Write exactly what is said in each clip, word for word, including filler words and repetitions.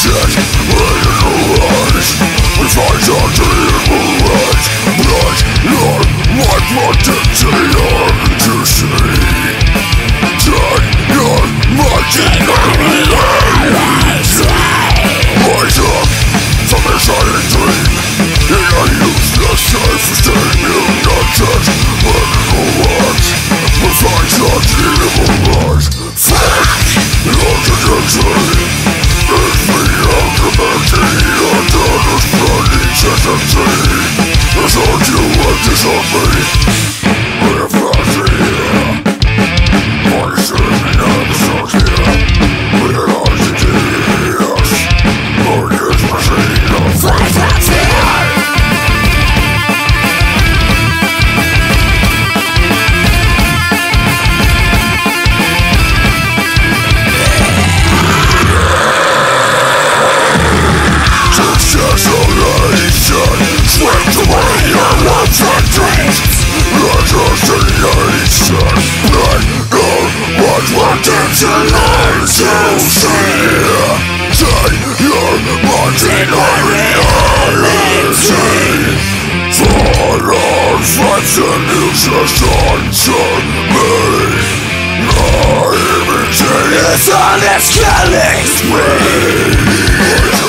shit within the lies. We fight our dream right. Blood, your life protecting your to see. Turn your mighty reality. Rise up from a silent dream. In a useless self-esteem, you not touch medical words. We fight our dream right. Fight your trajectory. It's the ultimate under the spreading necessity. It's all you want to show me. We're not here. Why is it I'm stuck here? We're not ideas. Or is machine of fight that's here. Swept away your loves and dreams. Assassination. Blood, gold, what redemption lies to see. Say your wanting reality. For our fights and useless answer me. Naivety is on its killing spree.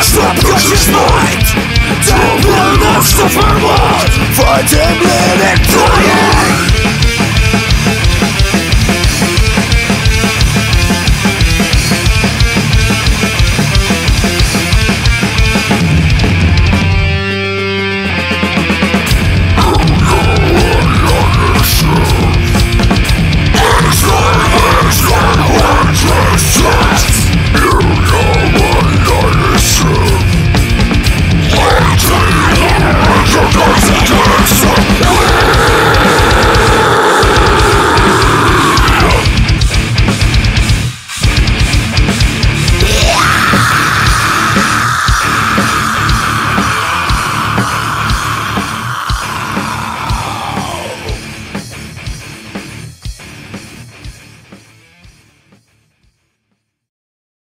Fight and bleed